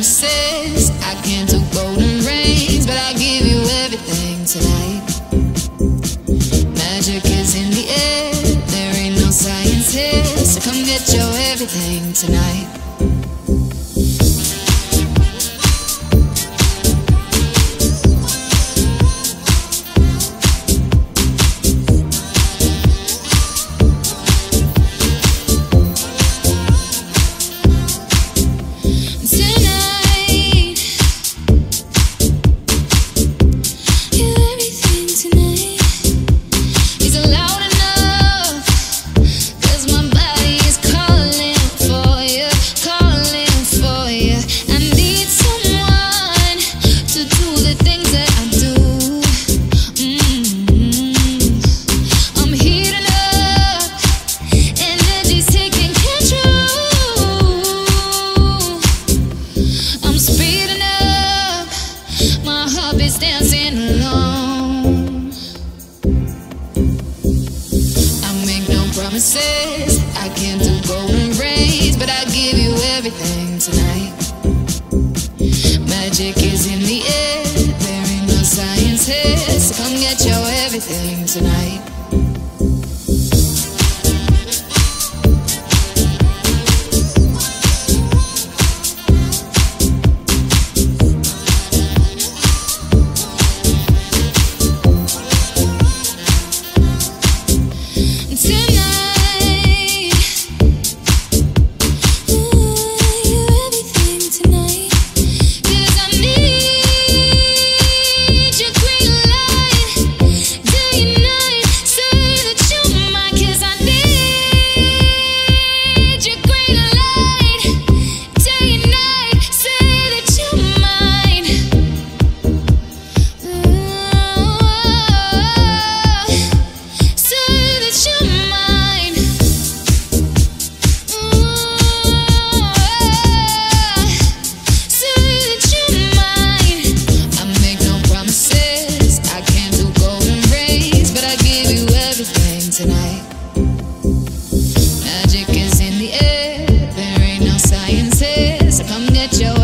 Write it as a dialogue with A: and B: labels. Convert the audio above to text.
A: promises. I can't do golden rings, but I'll give you everything tonight. Magic is in the air, there ain't no science here, so come get your everything tonight. Dancing alone. I make no promises, I can't do golden rings, but I give you everything tonight. Magic is in the air, there ain't no science here, so come get your everything tonight. Tonight, magic is in the air, there ain't no science here, so come get your